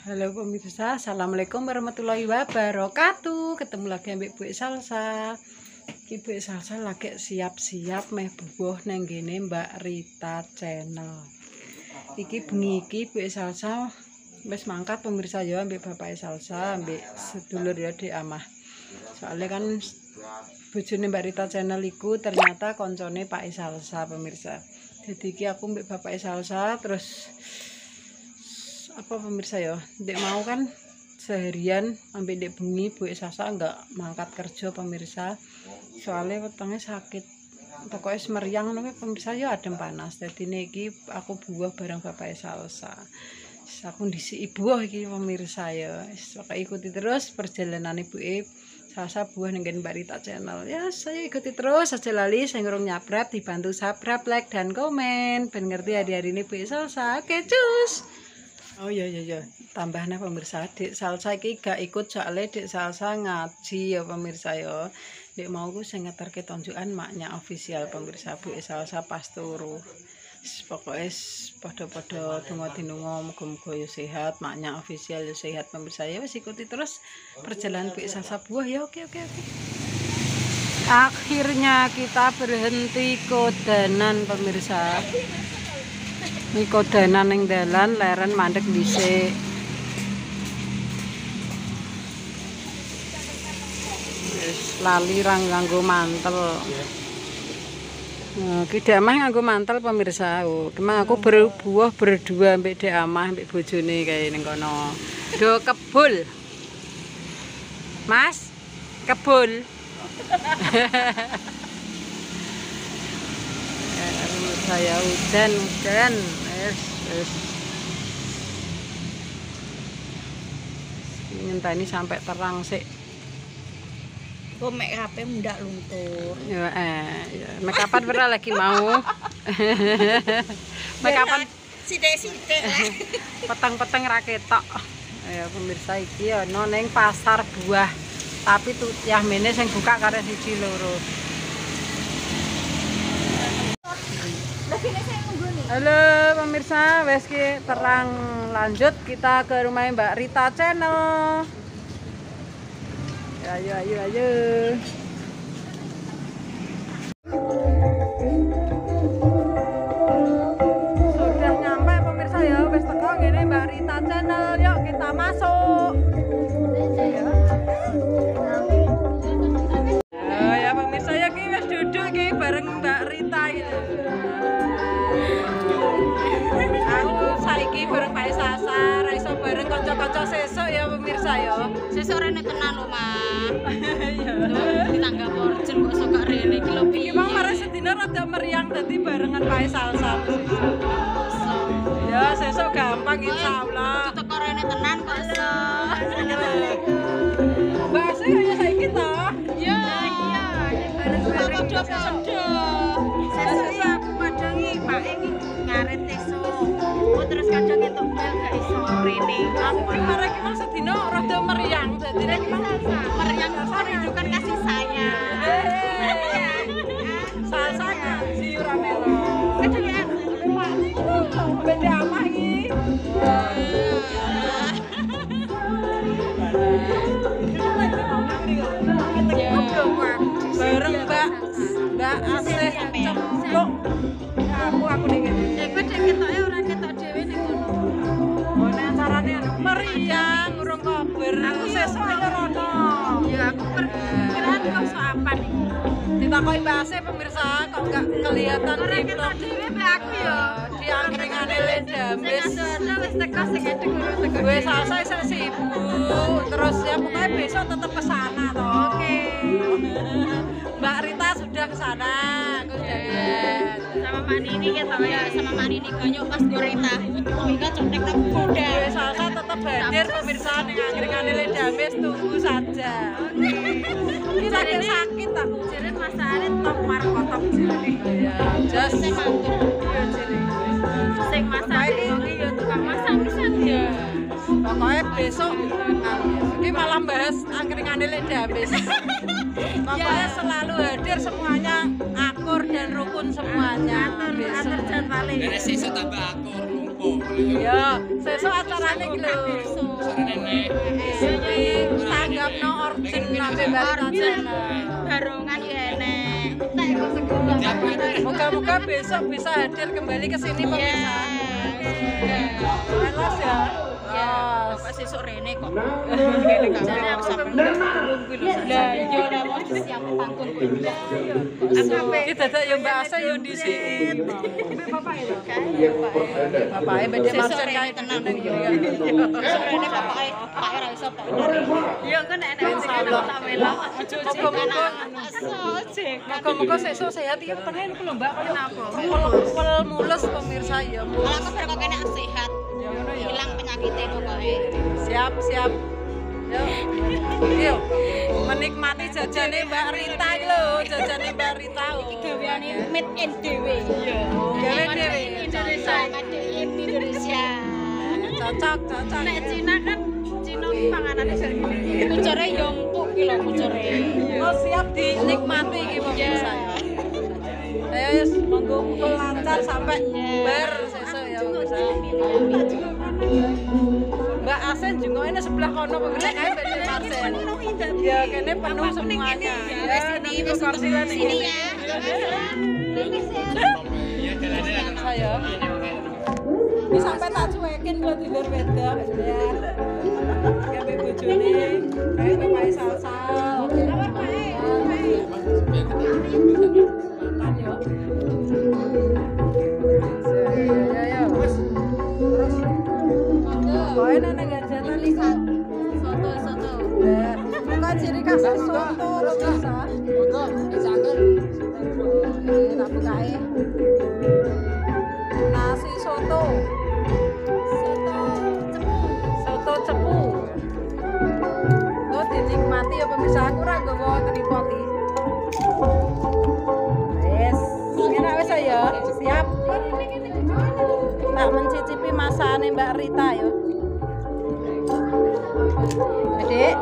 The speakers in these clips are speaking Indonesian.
Halo pemirsa, assalamualaikum warahmatullahi wabarakatuh. Ketemu lagi ambek Bu Salsa. Iki Bu Salsa lagi siap-siap meh bubuh nang ngene Mbak Rita channel. Iki bengi iki Bu Salsa wis mangkat pemirsa ya ambek Bapak Salsa, ambek sedulur ya Dik Amah. Soalnya kan bojone Mbak Rita channel iku ternyata koncone Pak Salsa pemirsa. Jadi iki aku ambek Bapak Salsa terus apa pemirsa ya, Dek mau kan seharian sampai Dek bengi Bu Salsa enggak mangkat kerja pemirsa, soalnya wetenge sakit pokoknya semeriang nih pemirsa ya adem panas. Jadi niki aku buah bareng Bapak Salsa, aku disi ibu iki pemirsa ya, pokoknya ikuti terus perjalanan Ibu Salsa buah dengan Mbak Rita channel ya. Saya ikuti terus aja lali, saya ngurung nyabrat dibantu subscribe, like dan komen ben ngerti hari-hari ini Bu Salsa. Oke cus. Oh iya, tambahnya pemirsa, Dik Salsa iki gak ikut soalnya Dik Salsa ngaji ya pemirsa ya. Dik mau ku sing ngeterke tonjokan maknya official pemirsa Bu Salsa pas turu. Pokoknya padha-padha donga dinunga muga-muga ya sehat, maknya official ya sehat pemirsa ya. Wis ikuti terus perjalanan Bu Salsa buah ya. Oke. Akhirnya kita berhenti kodanan pemirsa. Ini kodanan yang dalan leren mandek dhisik. Wis lali ra nganggo mantel. Nah, ki Dik Amah nganggo mantel pemirsa. Kemang aku berbuah berdua mbek Dik Amah mbek bojone kae ning kono. Do kebul. Mas, kebul. Saya hujan es ngenteni sampai terang sih. Kok make HP ndak luntur. Ya make upan pernah lagi mau. Make upan sithik-sithik lah. peteng-peteng ra ketok. Ya pemirsa iki ana ning pasar buah. Tapi tuh yah mene sing buka karo siji loro. Halo pemirsa, wes ki terang lanjut kita ke rumah Mbak Rita channel. Ya, ayo. Sudah nyampe pemirsa ya, wes teko ngene Mbak Rita channel. Yuk kita masuk. Ya pemirsa ya ki wes duduk ki bareng Mbak Rita gitu. Aku saiki bareng Pak Salsa, ra iso bareng kanca-kanca sesuk ya pemirsa ya. Sesuk rene tenan lho, Mas. Iya. Ditangga porjen kok sok rene iki lho piye. Iki mah mare sedina rada meriang dadi barengan Pak Salsa. Ya sesuk gampang insyaallah. Teko rene tenan kok iso. Mbak sih kaya saiki to. Ya, iya. Bareng-bareng sedih. Sesuk aku madangi Pak iki ngaret esuk. Oh terus kadang entuk bel gak iso rene. Aku kemarin gimana sedina rada meriang dadi nek meriang merindukan kasih sayang. Salsa ngaji ora melo. Kadang ya Beda amah iki. Bareng Mbak Asih cempluk. Aku ning ngene. kowe dek ketoke ora ketok dhewe ning kono. Oh nek acarane meriang urung kober. Aku sesuk ayo rono. Ya aku perkiraan kok sok apa nih. Ditakoki Mbak Asih pemirsa kok enggak kelihatan Ora TikTok. ketok dhewe mbek aku ya. Di angkringane Ledamis. Ada wis teko sing ngedek urung teko. Gue Salsa isih sibuk. Terus ya pokoknya besok tetap ke sana toh. Oke. Mbak Rita sudah ke sana. Aku sudah lihat. Sama Mak Nini ketok ya, sama Mak Nini ganyok pas gorita. Mika contek tak kuda. Gue Salsa tetap hadir pemirsa ning angkringane Ledamis, tunggu saja. Kita sakit tak? Jere masane top markotok jere. Ya, just Sing mantul. ya jere. Sing masak iki ya tukang masak pisan ya. Pokoknya besok ini malah bahas angkringane Ledamis. Pokoknya selalu hadir semuanya akur dan rukun semuanya. Atur jadwale. Beres sesuk tambah akur. Ya, sesuk acarane iki lho. Iki tanggapno origin nambe barita channel. Barongan ya enek. Moga-moga besok bisa hadir kembali ke sini pemirsa. Melas ya. Ya, Bapak sesuk rene kok. Jadi aku sampe panggung kuwi lho. Lah iya ora mau siap panggung kuwi. Iki dadak ya Mbak Asa ya disiin. Mbak Bapak itu. Bapake beda marsen kae tenang ning yo. Sesuk rene bapake Pak ora iso tak bener. Iya kan enek Insyaallah. tak melok. Moga-moga sesuk sehat iki pengen ku lho Mbak. Kenapa? Pel mulus pemirsa ya. Malah kabar kok kene sehat. Ya ngono ya. Hilang penyakitnya pokoknya. Siap. Yuk. Menikmati jajane Mbak Rita iki lho, jajane Mbak Rita. Iki gaweane made in dhewe. Iya. Gawe dhewe. Indonesia, made in Indonesia. Cocok. Nek Cina kan Cina ki panganane sak gini. Kucure yo empuk ki lho kucure. Oh, siap dinikmati iki pemirsa ya. Ayo wis monggo pukul lancar sampai ber sesuk ya pemirsa. Mbak Asen jengoknya sebelah kono pemirsa kae beda Marsen. Ya kene penuh semuanya. Ya sini kursilan Sini ya. Saya. Ini sampai tak cuekin kalau tidur beda ya. Kayak bojone, kayak Bapak Salsa. Makan yo. Ya. Terus. Koe nene gajatan iki Soto. ya. Buka ciri khas soto lho bisa. Monggo dicakel. Tak bukae. Nasi soto. Soto cepu. Tuh dinikmati ya pemirsa, aku ora nggawa tripod iki. Wes, enak wis ya. Siap. Tak mencicipi masakane Mbak Rita ya. Adik.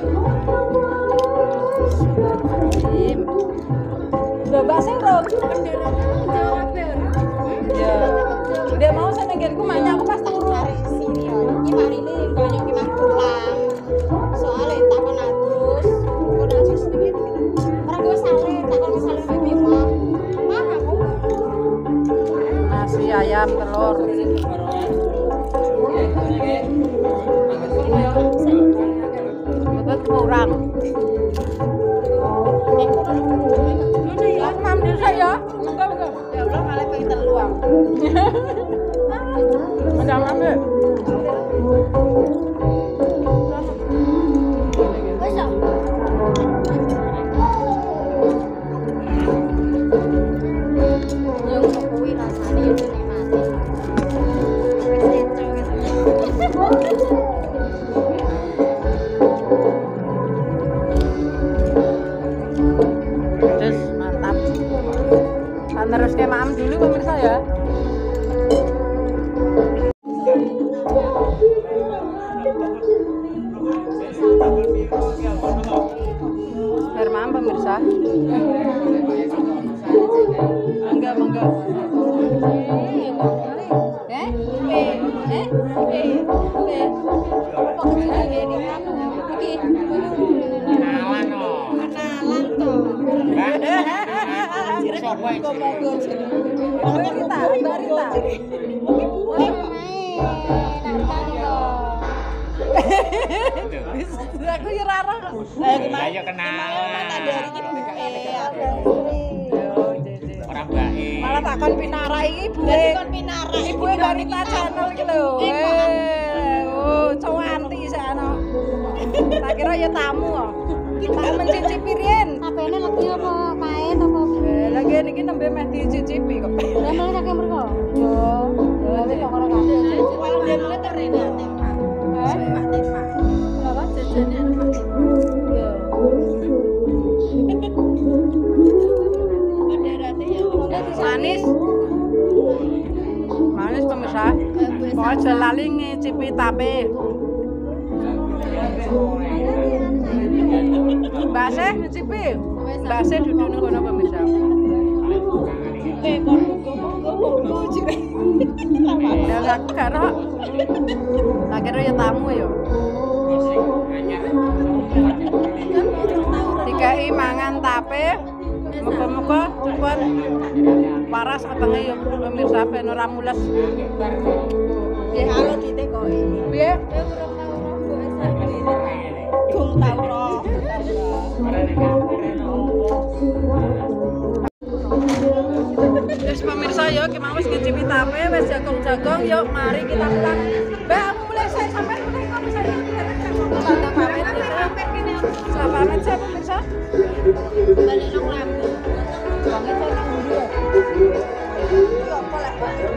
Dim. Lho Mbak sing ro ya. Dia mau saya nggenku maknya aku pas turu. Sini ya. Iki marine banyak ki mang pulang. Soale takon adus. Kok adus iki. Ora gue sale, takon sale baby mah. Aku. Nasi ayam telur. Betul kurang. Aku ambil saya. Enggak. Ya Allah malah pengen teluang. Madam ambil. Wes ya. Yo kuwi rasane yo nikmati. Wes enco gitu. Terus mantap. Terus kayak maam dulu pemirsa ya. Biar maam pemirsa. Enggak. Aku ya rara. Ayo kenalan. Orang baik. Malah takon pinara iki ibuke. Ibuke Barita channel iki lho. Oh, cowok anti sakno. Tak kira ya tamu kok. Tak mencicipi riyen. Apene lagi apa main apa? Lagi niki nembe meh dicicipi kok. Lah malah kakek mergo. Yo. Nanti kok ora kabeh. Walau dia mulai terena tema. Tema. Apa jajannya apa? Yo. Manis pemirsa. Pokoknya aja lali ngicipi tape. Mbak Seh ngicipi. Mbak Seh duduk ning kono pemirsa. kon muga-muga jire. Ya aku karo. Tak kira ya tamu ya. Dikai mangan tape. Muga-muga cepet paras wetenge ya pemirsa ben ora mules. Kalau ditekoki. Piye? Gung tau ro. Wis pemirsa ya ki mau wis ngicipi tape wis jagong-jagong yuk mari kita pulang. Mbak aku mulai saya sampai mulai kok bisa ya. Selamat pamit ya. Selamat pamit saya pemirsa. Balik nang lampu. Banget saya dulu ya. Yo kolek.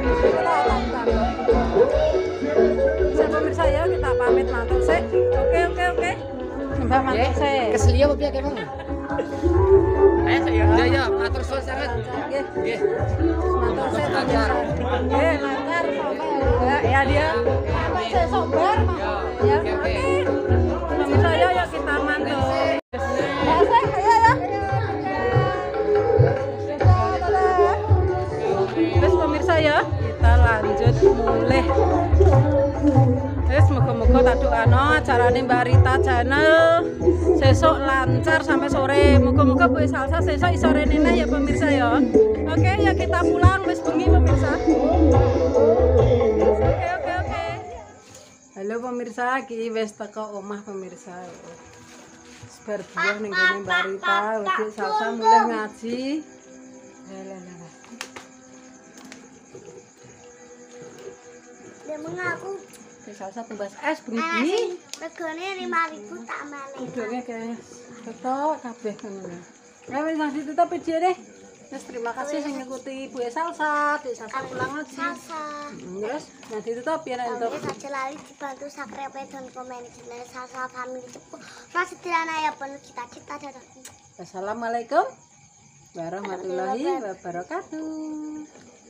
Saya pemirsa ya kita pamit mantul sih. Oke. Mbak mantul sih. Keselia apa piye kemang? Ayo saya. Ya, matur suwun sangat. Nggih. Nggih. Mantul sih lancar. Lancar sampai ya dia. Sampai sesok bar Mas. Ya. Oke. Pemirsa ya yuk kita mantul. Ya saya ya. Terus pemirsa ya, kita lanjut mulih. Wis muga-muga tak doano acarane Mbak Rita Channel sesuk lancar sampai sore. Muga-muga Bu Salsa sesuk iso rene ya pemirsa ya. Oke, ya kita pulang wis bengi pemirsa. Oke. Halo pemirsa, iki wis teko omah pemirsa. Sebar buah ning kene Mbak Rita, Bu Salsa mulih ngaji. Dia mengaku Salsa tumbas es bengi. regane 5.000 tak malih. Udangnya guys, ketok kabeh ngono. Ya wis nang ditutup video deh. Terus terima kasih sing ngikuti Bu Salsa, Dek Salsa pulang aja. Salsa. Terus nang ditutup ya Oke, entuk. saja lali dibantu subscribe dan komen di channel Salsa Family Cepu. Masih tirana ya penuh cita-cita dadah. Assalamualaikum warahmatullahi wabarakatuh.